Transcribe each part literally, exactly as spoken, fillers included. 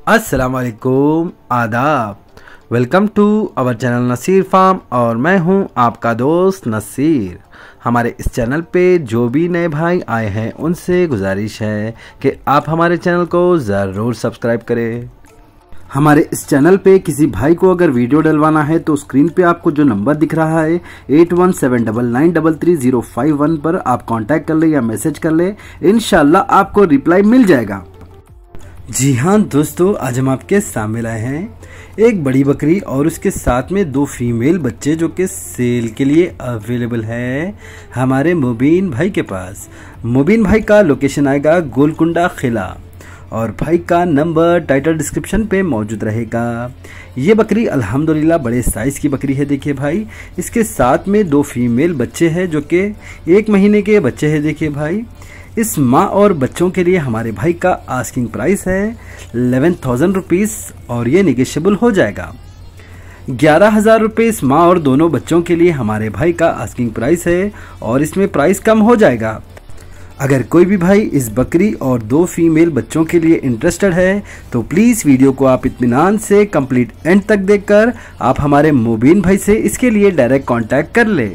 अस्सलाम वालेकुम, आदाब। Welcome to our channel Naseer farm और मैं हूं आपका दोस्त नसीर। हमारे इस चैनल पे जो भी नए भाई आए हैं उनसे गुजारिश है कि आप हमारे चैनल को ज़रूर सब्सक्राइब करें। हमारे इस चैनल पे किसी भाई को अगर वीडियो डलवाना है तो स्क्रीन पे आपको जो नंबर दिख रहा है eight one seven double nine double three zero five one पर आप कांटेक्ट कर ले या मैसेज कर ले, इंशाल्लाह आपको रिप्लाई मिल जाएगा। जी हाँ दोस्तों, आज हम आपके सामने लाए हैं एक बड़ी बकरी और उसके साथ में दो फीमेल बच्चे जो कि सेल के लिए अवेलेबल है हमारे मुबीन भाई के पास। मुबीन भाई का लोकेशन आएगा गोलकुंडा किला और भाई का नंबर टाइटल डिस्क्रिप्शन पे मौजूद रहेगा। ये बकरी अल्हम्दुलिल्लाह बड़े साइज़ की बकरी है। देखिए भाई, इसके साथ में दो फीमेल बच्चे हैं जो कि एक महीने के बच्चे हैं। देखिए भाई, इस माँ और बच्चों के लिए हमारे भाई का आस्किंग प्राइस है इलेवन थाउजेंड रुपीज़ और ये निगेशियबल हो जाएगा। ग्यारह हज़ार रुपये इस माँ और दोनों बच्चों के लिए हमारे भाई का आस्किंग प्राइस है और इसमें प्राइस कम हो जाएगा। अगर कोई भी भाई इस बकरी और दो फीमेल बच्चों के लिए इंटरेस्टेड है तो प्लीज़ वीडियो को आप इत्मीनान से कंप्लीट एंड तक देखकर आप हमारे मुबीन भाई से इसके लिए डायरेक्ट कांटेक्ट कर ले।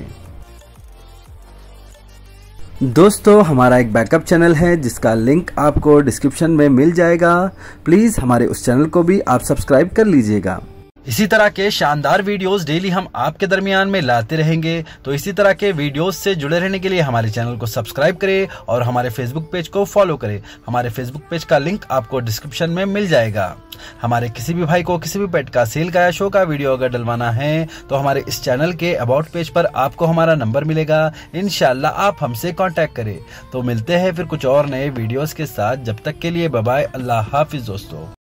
दोस्तों, हमारा एक बैकअप चैनल है जिसका लिंक आपको डिस्क्रिप्शन में मिल जाएगा। प्लीज़ हमारे उस चैनल को भी आप सब्सक्राइब कर लीजिएगा। इसी तरह के शानदार वीडियोस डेली हम आपके दरमियान में लाते रहेंगे, तो इसी तरह के वीडियोस से जुड़े रहने के लिए हमारे चैनल को सब्सक्राइब करें और हमारे फेसबुक पेज को फॉलो करें। हमारे फेसबुक पेज का लिंक आपको डिस्क्रिप्शन में मिल जाएगा। हमारे किसी भी भाई को किसी भी पेट का सेल का या शो का वीडियो अगर डलवाना है तो हमारे इस चैनल के अबाउट पेज पर आपको हमारा नंबर मिलेगा। इंशाल्लाह आप हमसे कांटेक्ट करें। तो मिलते हैं फिर कुछ और नए वीडियोस के साथ। जब तक के लिए बाय बाय, अल्लाह हाफिज दोस्तों।